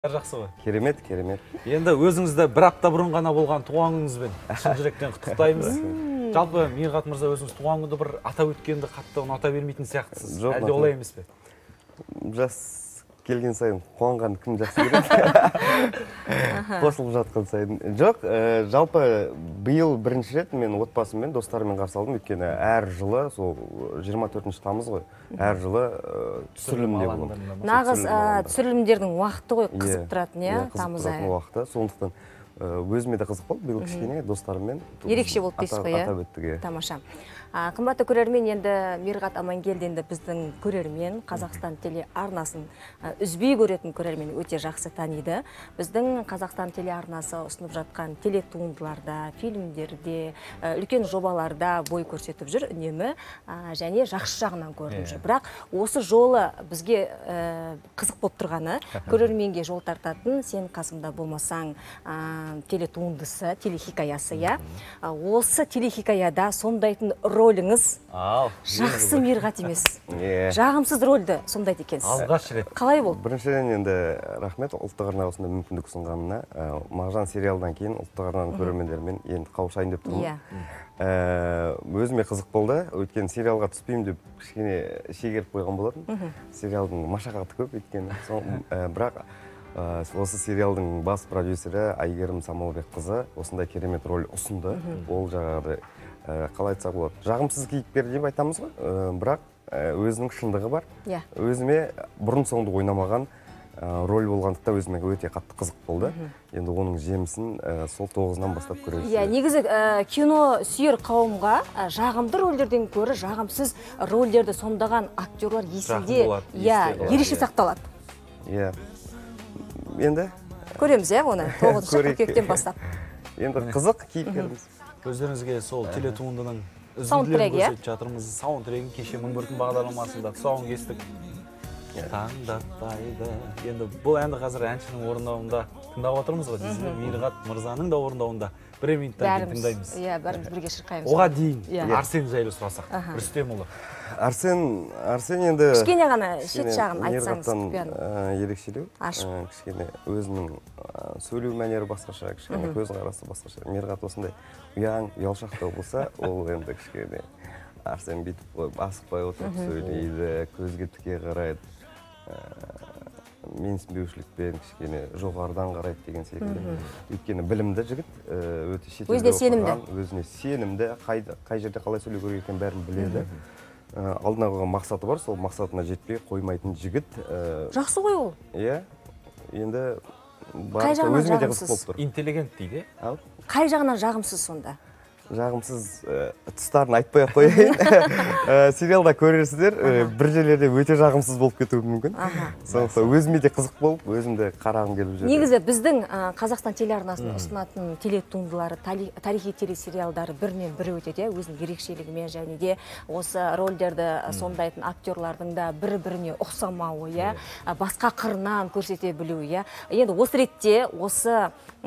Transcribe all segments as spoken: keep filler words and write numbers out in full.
Жақсы ғой. Керемет, керемет. Енді өзіңізді бір апта бұрын ғана болған туған күніңізбен шын жүректен құттықтаймыз. Жалпы Мирғат мырза, өзіңіз туған күнді бір атап өткенді қатты ұната бермейтін сияқтысыз. Әлде олай емес пе? Жас келген сайын қуанған кім жақсы көреді? Қосылып жатқан сайын. Жоқ, жалпы биыл бірінші рет мен отбасыммен, достарыммен қарсы алдым, өйткені әр жылы, сол жиырма төртінші тамыз ғой, әр жылы түсірілімде боламын. Нағыз түсірілімдердің уақыты ғой, қызып тұратын, иә, тамыз айы. Қызып тұратын уақыты, сондықтан өзіме де қызық болды, биыл кішкене достарыммен ерекше болды дейсіз ғой, атап өттік. Тамаша. Қымбатты көрермен, енді Мирғат Амангелдинді біздің көрермен, Қазақстан телеарнасын үзбей көретін көрермен өте жақсы таниды. Біздің Қазақстан телеарнасы ұсынып жатқан телетуындыларда, фильмдерде, үлкен жобаларда бой көрсетіп жүр үнемі, және жақсы жағынан көрініп жүр. Бірақ осы жолы бізге қызық болып тұрғаны, көрерменге жол тартатын «Сен қасымда болмасаң» телетуындысы, телехикаясы, я. Осы телехикаяда сомдайтын роліңіз жақсы Мирғат емес. Жағымсыз рөлді сомдайды екенсіз. Алғаш рет. Қалай болды? Біріншіден енді рахмет ұлттық арна осында мүмкіндік ұсынғанына. Мағжан сериалдан кейін ұлттық арнаның көрермендерімен енді қауышайын деп тұрмын. Өзіме қызық болды. Өйткені сериалға түспеймін деп кішкене шегеріп қойған болатын. Сериалдың машақаты көп өйткені. Бірақ осы сериалдың бас продюсері Айгерім Самалбекқызы осындай керемет рөл ұсынды. Ол жағады қалай айтсақ болады. Жағымсыз кейіпкер деп айтамыз ғой, бірақ өзінің шындығы бар. Өзіме бұрын соңды ойнамаған рөл болғандықта өзіме өте қатты қызық болды. Енді оның жемісін сол тоғызынан бастап көресіз. Негізі кино сүйер қауымға жағымды рөлдерден көрі жағымсыз рөлдерді сомдаған актерлар есінде ерекше сақталады. Енді көреміз, оны тоғызыншы қыркүйектен бастап. Енді қызық кейіпкеріміз. Өздеріңізге сол телетуындының үзінділерін көрсетіп жатырмыз. Саундтрегін кеше мың бір күн бағдарламасында тұсауын кестік. Таңдатпайды. Енді бұл әнді қазір әншінің орындауында тыңдап отырмыз ғой. Мирғат мырзаның да орындауында бір минуттан кейін тыңдаймыз. Иә, бәріміз бірге шырқаймыз. Оған дейін Арсен жайлы сұрасақ. Рүстемұлы. Арсен, Арсен енді кішкене ғана шет жағын айтсаңыз құпияны. Ерекшелеу. Кішкене өзінің сөйлеу мәнері басқаша, кішкене көз қарасы басқаша. Мирғат осындай ұяң, ұялшақтау болса, ол енді кішкене Арсен бүйтіп қойып, асықпай отырып сөйлейді, көзге тіке қарайды, менсінбеушілікпен кішкене жоғарыдан қарайды деген секілді. Өйткені білімді жігіт, өте шетелде оқыған, өзіне сенімді, қай жерде қалай сөйлеу керек екенін бәрін біледі. Алдына қойған мақсаты бар, сол мақсатына жетпей қоймайтын жігіт. Жақсы ғой ол. Иә, енді қай жағынан жағымсыз? Интеллигент дейді. Қай жағынан жағымсыз сонда? Жағымсыз тұстарын айтпай қойайын. Сериалда көрерсіздер, бір жерлерде өте жағымсыз болып кетуі мүмкін. Сондықтан өзіме де қызық болып, өзімді қарағым келіп жүр. Негізі біздің Қазақстан телеарнасының ұсынатын телетуындылары, тарихи телесериалдары бірінен бірі өтеді, өзінің ерекшелігімен, және де осы рөлдерді сомдайтын актерлардың да бір-біріне ұқсамауы, басқа қырынан көрсете білуі. Енді осы ретте, осы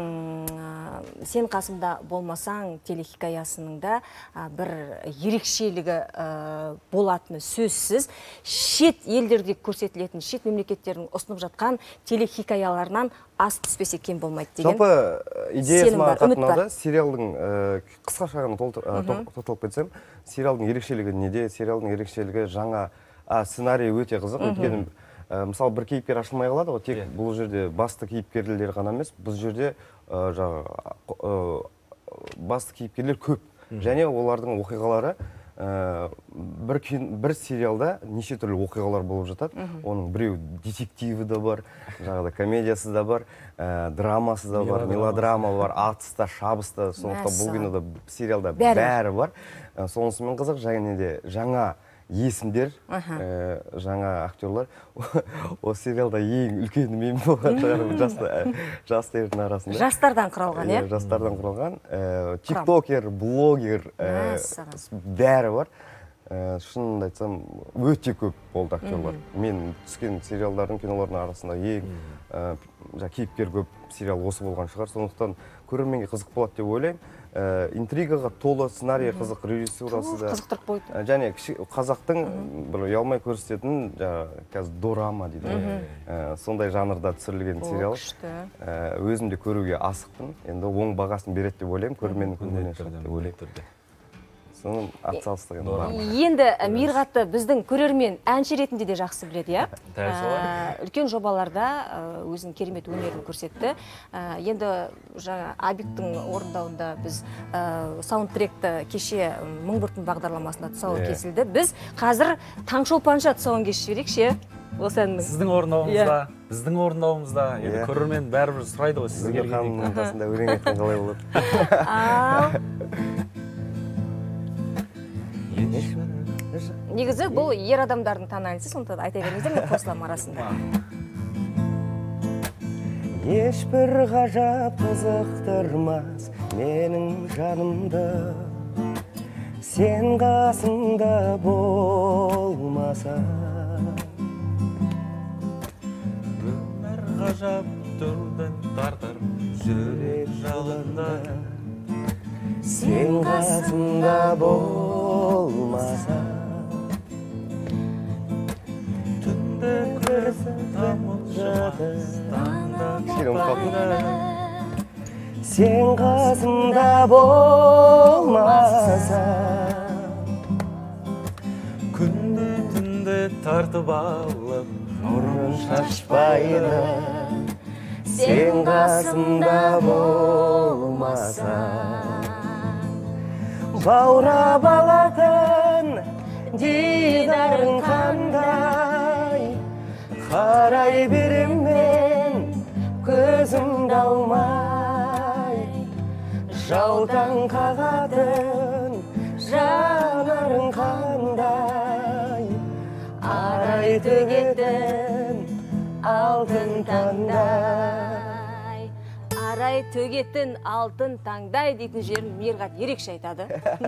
«Сен қасымда болмасаң» телехикаясының да бір ерекшелігі болатыны сөзсіз. Шет елдерде көрсетілетін, шет мемлекеттердің ұсынып жатқан телехикаяларынан аз түспесе кем болмайды деген идеясы бар, үміт бар. Сериалдың қысқаша ғана тоқталып кетсем, сериалдың ерекшелігі неде? Сериалдың ерекшелігі жаңа сценарий өте қызық. Өйткені мысалы, бір кейіпкер ашылмай қалады ғой, тек бұл жерде басты кейіпкерлер ғана емес, бұл жерде басты кейіпкерлер көп. Және олардың оқиғалары бір сериалда неше түрлі оқиғалар болып жатады. Оның біреу детективі да бар, жаңағыда комедиясы да бар, драмасы да бар, мелодрама бар, атыста, шабыста, сондықтан бұл кинода сериалда бәрі бар. Сонысымен қызық, және де жаңа есімдер, жаңа актерлар. Осы сериалда ең үлкені мен болған шығарым жастардың арасында. Жастардан құралған, е? Жастардан құралған. Тиктокер, блогер, бәрі бар. шынымды айтсам өте көп болды актерлар. Мен түскен сериалдардың, кинолардың арасында ең кейіпкер көп сериал осы болған шығар. Сондықтан көрерменге қызық болады деп ойлаймын. Интригаға толы, сценарий қызық, режиссурасы да. Қызықтырып қойды. Және қазақтың бір ұялмай көрсететін қазір дорама дейді. Сондай жанрда түсірілген сериал. Өзім де көруге асықпын. Енді оң бағасын береді деп ойлаймын. Көрерменнің көңілінен шығады деп ойлаймын. Соның атсалыстығы енді Мирғатты біздің көрермен әнші ретінде де жақсы біледі, иә? Үлкен жобаларда өзінің керемет өнерін көрсетті. Енді жаңа Абиктің орындауында біз саундтректі кеше мың бір түн бағдарламасында тұсауы кесілді. Біз қазір Таңшолпанша тұсауын кесіп жіберейікші. Сіздің орындауыңызда, біздің орындауымызда, көрермен бәрібір сұрайды ғой сізге келгеннен. Ханымның ортасында өлең айтқан қалай болады? Негізі бұл ер адамдардың танайынсыз, сондықтан айта беріңіздер, мен қосылам арасында. Ешбір ғажап қызықтырмас менің жанымды, сен қасымда болмаса. Өмір ғажап түрден тартар жүрек жалында, сен қасымда болмаса. Түнде көрсін тамылжамас таңда, сен қасымда болмаса. Күнде түнде тартып алып, нұрын шашпайды, сен қасымда болмаса. Баурап алатын дидарың қандай, қарай берем мен көзімді алмай. Жаутаң қағатын жанарың қандай, арай төгетін алтын таңдай. Арай төгетін алтын таңдай дейтін жерін Мирғат ерекше айтады.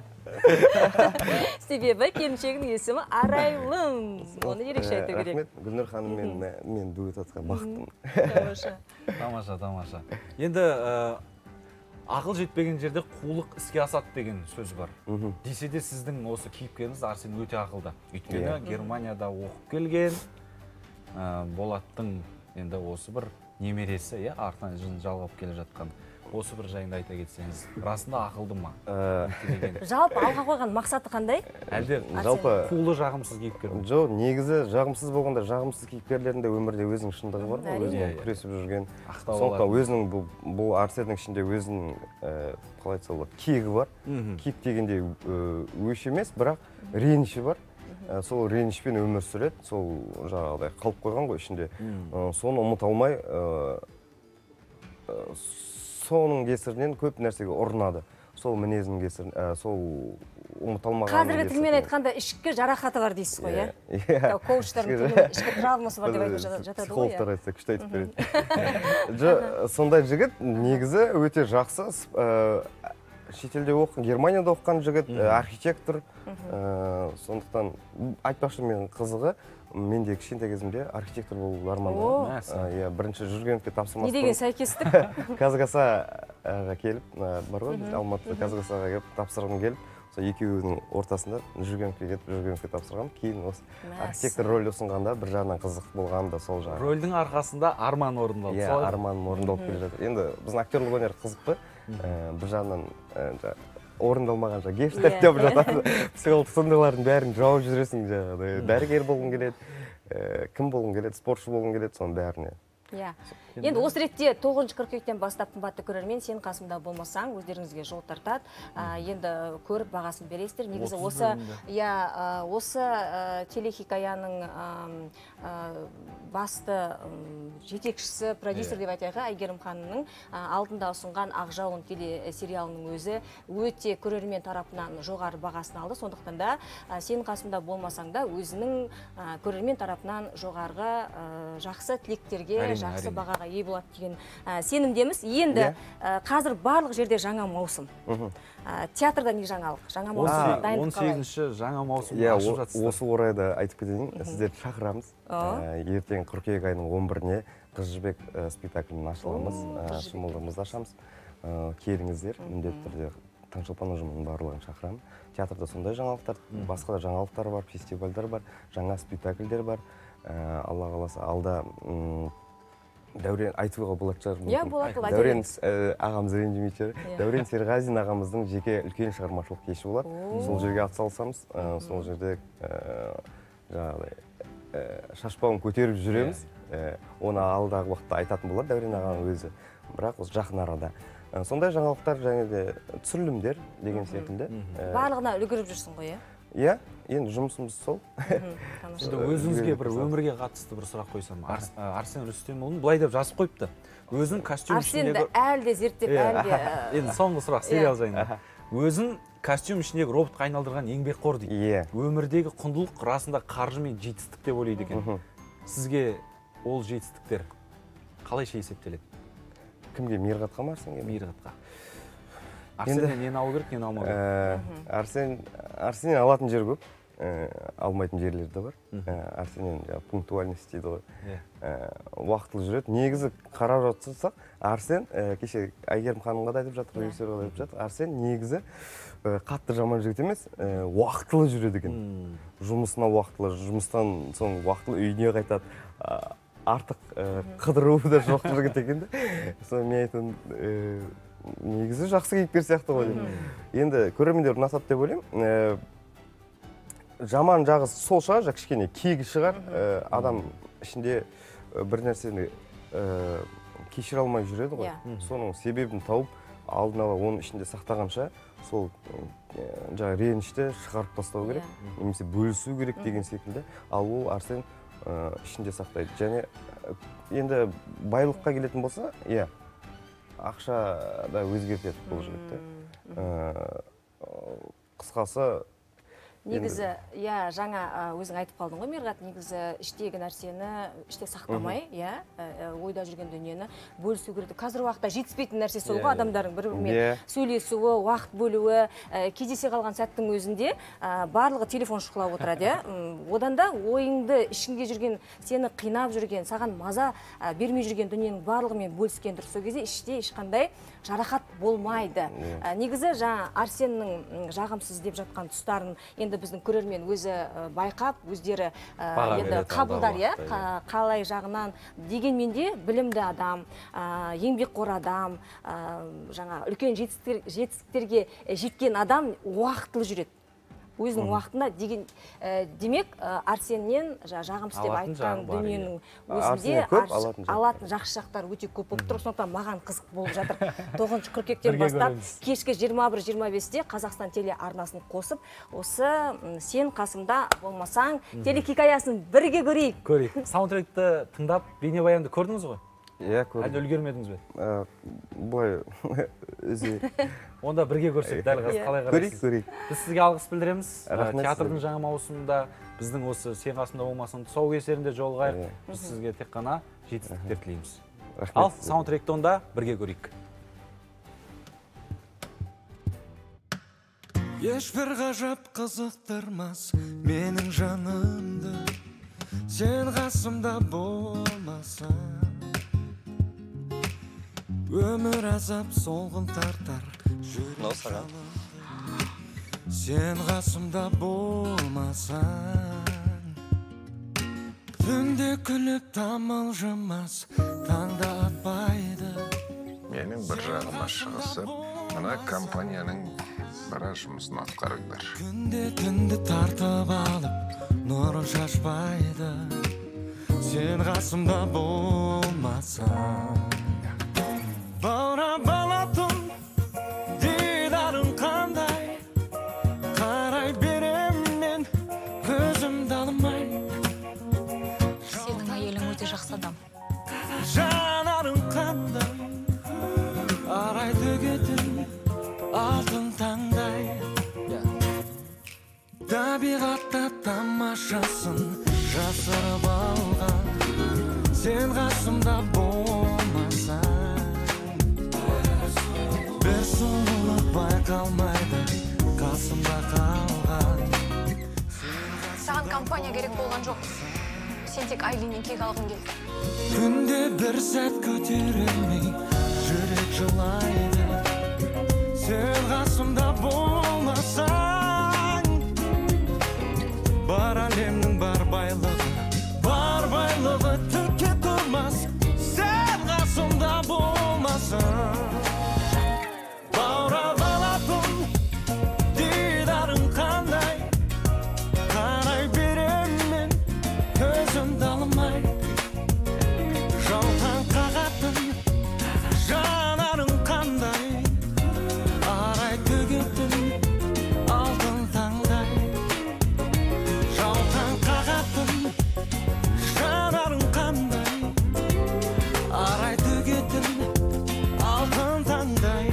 Себебі келіншегінің есімі Арайлым. Оны ерекше айту керек. Рахмет, Гүлнұр ханым мен дуэт атқа бақтым. Тамаша, тамаша. Енді ақыл жетпеген жерде қулық іске асады деген сөз бар. Десе де сіздің осы кейіпкеріңіз Арсен өте ақылды. Өйткені Германияда оқып келген Болаттың енді осы бір немересі, артынан жын жалғап келе жатқан. Осы бір жайында айта кетсеңіз, расында ақылды ма? Жалпы алға қойған мақсаты қандай? Әлде қулы жағымсыз кейіпкер ме? Жоқ, негізі жағымсыз болғанда жағымсыз кейіпкерлерінде өмірде өзінің шындығы бар ғой, өзінің күресіп жүрген. Сондықтан өзінің бұл Арсеннің ішінде өзінің қалай айтса болады, кегі бар. Кек дегенде өш емес, бірақ реніші бар. Сол ренішпен өмір сүреді, сол жаңағыдай қалып қойған ғой ішінде. Соны ұмыта алмай, соның кесірінен көп нәрсеге ұрынады. Сол мінезінің кесірінен, сол ұмыта алмаған. Қазіргі тілмен айтқанда ішкі жарақаты бар дейсіз ғой, иә? Коучтардың тілмен ішкі травмасы бар деп айтып жатады ғой, иә? Психологтар айтса күшті айтып береді. Сондай жігіт негізі өте жақсы. Шетелде оқыған, Германияда оқыған жігіт, архитектор. Сондықтан айтпақшы мен қызығы, мен де кішкентай кезімде архитектор болу армандадым. Бірінші Жүргеновке тапсырмас. Не деген сәйкестік? Казгасаға келіп, бар ғой, Алматыда Казгасаға келіп тапсырғым келіп, сол екеуінің ортасында Жүргеновке кетіп, Жүргеновке тапсырғам. Кейін осы архитектор рөлі ұсынғанда бір жағынан қызық болғаны да сол жағы. Рөлдің арқасында арман орындалды. Иә, арманым орындалып келе жатыр. Енді біздің актерлік өнер қызық қой. Бір жағынан орындалмаған жаңа гештальт деп жатады. Психологтық сондайлардың бәрін жауып жүресің жаңағыдай. Дәрігер болғың келеді, кім болғың келеді, спортшы болғың келеді, соның бәріне. Иә. Енді осы ретте тоғызыншы қыркүйектен бастап қымбатты көрермен, сен қасымда болмасаң, өздеріңізге жол тартады. Енді көріп бағасын бересіздер. Негізі осы иә, осы телехикаяның басты жетекшісі, продюсер деп айтайық, Әйгерім ханымның алдында ұсынған Ақжауын телесериалының өзі өте көрермен тарапынан жоғары бағасын алды. Сондықтан да сен қасымда болмасаң да өзінің көрермен тарапынан жоғарғы жақсы тілектерге жақсы бағаға ие болады деген сенімдеміз. Енді қазір барлық жерде жаңа маусым. Театрда не жаңалық? Жаңа маусым дайындық он сегізінші жаңа маусым ашып жатсыздар. Осы орайда айтып кетейін, сіздерді шақырамыз. Ертең қыркүйек айының он біріне Қыз жібек спектаклін ашыламыз, шымылдығымызды ашамыз. Келіңіздер, міндетті түрде Таңшолпан ұжымының барлығын шақырамын. Театрда сондай жаңалықтар, басқа да жаңалықтар бар, фестивальдар бар, жаңа спектакльдер бар. Алла қаласа алда Дәурен айтуға болады шығар. Иә, болады, болады. Дәурен ағамыз ренжімейді. Дәурен Серғазин ағамыздың жеке үлкен шығармашылық кеші болады. Сол жерге атсалысамыз, сол жерде шашпауын көтеріп жүреміз. Оны алдағы уақытта айтатын болады Дәурен ағаның өзі. Бірақ осы жақын арада. Сондай жаңалықтар және де түсірілімдер деген секілді. Барлығына үлгеріп жүрсің ғой, иә? Иә, енді жұмысымыз сол. Өзіңізге бір өмірге қатысты бір сұрақ қойсам. Арсен Рүстемұлын былай деп жазып қойыпты. Өзін костюм ішіндегі... Арсенді әлде зерттеп, әлде... Енді соңғы сұрақ сериал жайында. Өзін костюм ішіндегі роботқа айналдырған еңбекқор дейді. Өмірдегі құндылық расында қаржы мен жетістік деп ойлайды екен. Сізге ол жетістіктер қалайша есептеледі? Кімге? Мирғатқа ма Арсенге? Мирғатқа. Арсеннен нені алу керек, нені алмау керек? Арсеннен алатын жер көп, алмайтын жерлер де бар. Арсеннен пунктуальность дейді ғой. Уақытылы жүреді. Негізі қарап жатсақ, Арсен, кеше Әйгерім ханымға да айтып жатыр, режиссерға да айтып жатыр. Арсен негізі қатты жаман жігіт емес, уақытылы жүреді екен. Жұмысына уақытылы, жұмыстан соң уақытылы үйіне қайтады. Артық қыдыруы да жоқ жігіт екен де. Соны мен айтын, негізі жақсы кейіпкер сияқты ғой. Енді көрермендер ұнасады деп ойлаймын. Жаман жағы сол шығар, жақ кішкене кегі шығар. Адам ішінде бір нәрсені кешіре алмай жүреді ғой. Соның себебін тауып, алдын ала оның ішінде сақтағанша, сол жаңа ренішті шығарып тастау керек, немесе бөлісу керек деген секілді. Ал ол Арсен ішінде сақтайды. Және енді байлыққа келетін болса, иә, ақша да өзгертеді бұл жігітті. Қысқасы, негізі, иә, жаңа өзің айтып қалдың ғой, Мирғат, негізі іштегі нәрсені іште сақтамай, иә, ойда жүрген дүниені бөлісу керек. Қазір уақытта жетіспейтін нәрсе сол ғой, адамдардың бір-бірімен сөйлесуі, уақыт бөлуі, кездесе қалған сәттің өзінде барлығы телефон шұқылап отырады, иә. Одан да ойыңды ішінде жүрген, сені қинап жүрген, саған маза бермей жүрген дүниенің барлығымен бөліскен дұрыс. Сол кезде іште ешқандай жарақат болмайды. Негізі жаңа Арсеннің жағымсыз деп жатқан тұстарын енді біздің көрермен өзі байқап, өздері қабылдар, қалай жағынан. Дегенмен де білімді адам, еңбекқор адам, жаңа үлкен жетістіктерге жеткен адам уақытылы жүреді. Өзінің уақытында деген демек Арсеннен жағымсыз деп айтқан дүниенің өзінде алатын жақсы жақтар өте көп болып тұр. Сондықтан маған қызық болып жатыр. тоғызыншы қыркүйектен бастап кешкі жиырма бір жиырма бесте Қазақстан телеарнасын қосып, осы сен қасымда болмасаң телехикаясын бірге көрейік. Көрейік. Саундтректі тыңдап, бейнебаянды көрдіңіз ғой? Иә, көрдім. Әлде үлгермедіңіз бе? Бұлай өзі. Онда бірге көрсек, дәл қазір қалай қарайсыз? Көрейік, көрейік. Біз сізге алғыс білдіреміз. Театрдың жаңа маусымында біздің осы сен қасымда болмасаң тұсаукесерінде жолығайық. Біз сізге тек қана жетістіктер тілейміз. Ал саундтректі онда бірге көрейік. Ешбір ғажап қызықтырмас менің жанымды, сен қасымда болмасаң. Өмір азап солғын тартар жүрек жалынды, сен қасымда болмасаң. Түнде күліп тамылжымас таңда атпайды. Менің бір жағыма шығысып, мына компанияның біраз жұмысын атқарыңдар. Күнде түнді тартып алып, нұрын шашпайды, сен қасымда болмасаң. Баурап алатын дидарың қандай, қарай берем мен көзімді алмай. Сенің әйелің өте жақсы адам. Жанарың қандай, арай төгетін алтын таңдай. Табиғатта тамашасын жасырып алған, сен қасымда қасымда болмасаң, бір сұлулық байқалмайды қасымда қалған. Саған компания керек болған жоқ. Сен тек Айлиннен кек алғың келді. Күнде бір сәт көтерілмей жүрек жылайды. Сен қасымда болмасаң, бар әлемнің бар байлығы, бар байлығы түкке тұрмас. Сен қасымда болмасаң, баурап алатын дидарың қандай, қарай беремін көзімді алмай. Жаутаң қағатын жанарың қандай, арай төгетін алтын таңдай. Жаутаң қағатын жанарың қандай, арай төгетін алтын таңдай.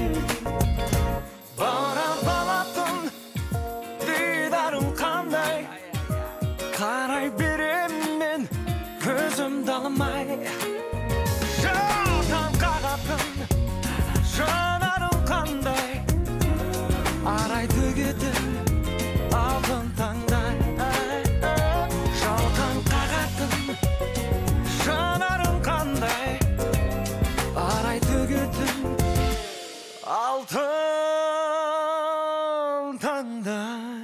Баурап алатын дидарың қандай, қарай беремін көзімді алмай. Жаутаң қағатын жанарың қандай, арай төгетін алтын таңдай. Жаутаң қағатын жанарың қандай, арай төгетін алтын таңдай.